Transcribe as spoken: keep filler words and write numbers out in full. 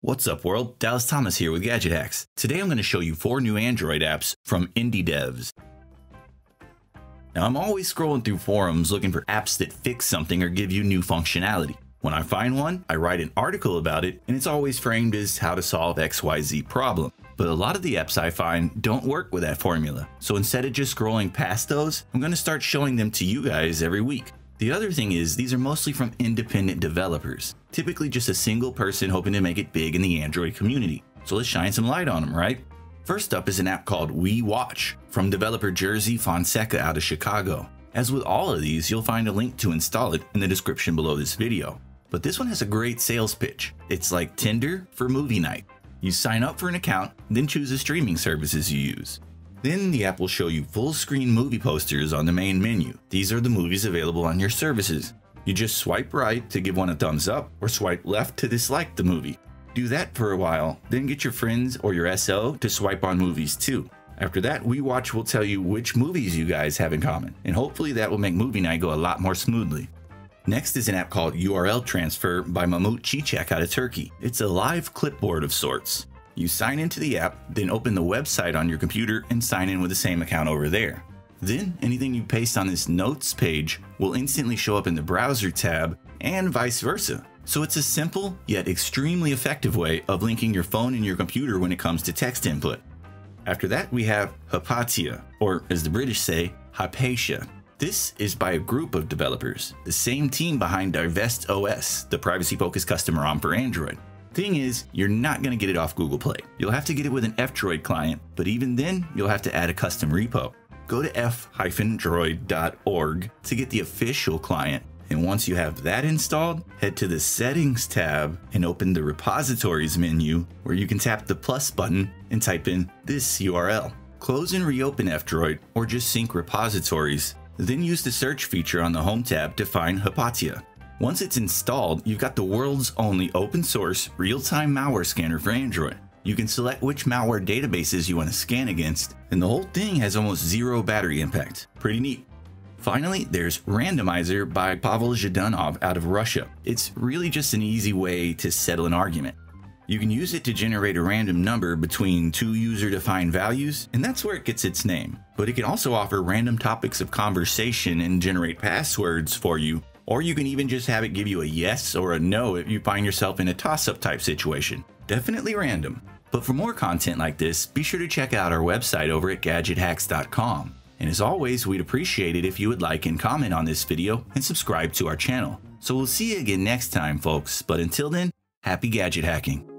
What's up world, Dallas Thomas here with Gadget Hacks. Today I'm going to show you four new Android apps from indie devs. Now I'm always scrolling through forums looking for apps that fix something or give you new functionality. When I find one, I write an article about it and it's always framed as how to solve X Y Z problem. But a lot of the apps I find don't work with that formula. So instead of just scrolling past those, I'm going to start showing them to you guys every week. The other thing is, these are mostly from independent developers, typically just a single person hoping to make it big in the Android community. So let's shine some light on them, right? First up is an app called WeWatch from developer Jersey Fonseca out of Chicago. As with all of these, you'll find a link to install it in the description below this video. But this one has a great sales pitch. It's like Tinder for movie night. You sign up for an account, then choose the streaming services you use. Then the app will show you full screen movie posters on the main menu. These are the movies available on your services. You just swipe right to give one a thumbs up or swipe left to dislike the movie. Do that for a while, then get your friends or your S O to swipe on movies too. After that, WeWatch will tell you which movies you guys have in common, and hopefully that will make movie night go a lot more smoothly. Next is an app called U R L Transfer by Mahmout Chichak out of Turkey. It's a live clipboard of sorts. You sign into the app, then open the website on your computer and sign in with the same account over there. Then anything you paste on this notes page will instantly show up in the browser tab and vice versa. So it's a simple yet extremely effective way of linking your phone and your computer when it comes to text input. After that, we have Hypatia, or as the British say, Hypatia. This is by a group of developers, the same team behind Divest O S, the privacy-focused custom ROM for Android. Thing is, you're not going to get it off Google Play. You'll have to get it with an F-Droid client, but even then, you'll have to add a custom repo. Go to f dash droid dot org to get the official client, and once you have that installed, head to the Settings tab and open the Repositories menu, where you can tap the plus button and type in this U R L. Close and reopen F-Droid, or just sync repositories, then use the search feature on the Home tab to find Hypatia. Once it's installed, you've got the world's only open source real-time malware scanner for Android. You can select which malware databases you want to scan against, and the whole thing has almost zero battery impact. Pretty neat. Finally, there's Randomizer by Pavel Zhdanov out of Russia. It's really just an easy way to settle an argument. You can use it to generate a random number between two user-defined values, and that's where it gets its name. But it can also offer random topics of conversation and generate passwords for you. Or you can even just have it give you a yes or a no if you find yourself in a toss-up type situation. Definitely random. But for more content like this, be sure to check out our website over at gadget hacks dot com. And as always, we'd appreciate it if you would like and comment on this video and subscribe to our channel. So we'll see you again next time, folks. But until then, happy gadget hacking.